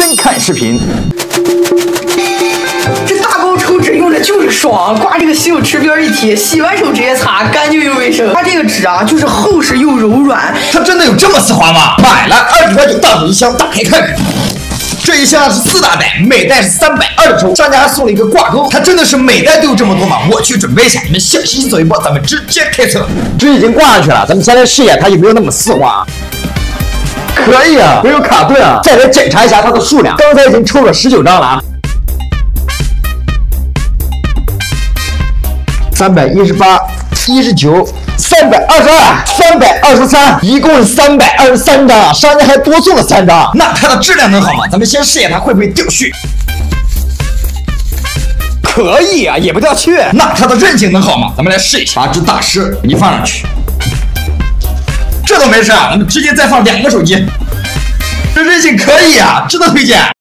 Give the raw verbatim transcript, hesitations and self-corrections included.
先看视频。 这大包抽纸用着就是爽，挂这个洗手池边一贴，洗完手直接擦，干净又卫生。它这个纸啊，就是厚实又柔软。 它真的有这么丝滑吗？买了二十块九大手一箱，打开看看。这一箱是四大袋，每袋是三百二十抽，商家还送了一个挂钩。它真的是每袋都有这么多吗？我去准备一下，你们小心心走一步，咱们直接开测。纸已经挂上去了，咱们先来试验它有没有那么丝滑。可以啊，没有卡顿啊。再来检查一下它的数量，刚才已经抽了十九张了啊。三百一十八，一十九，三百二十二，三百二十三，一共是三百二十三张，商家还多送了三张。那它的质量能好吗？咱们先试验它会不会掉絮。可以啊，也不掉絮。那它的韧性能好吗？咱们来试一下，把纸打湿，一放上去，这都没事啊。咱们直接再放两个手机，这韧性可以啊，值得推荐。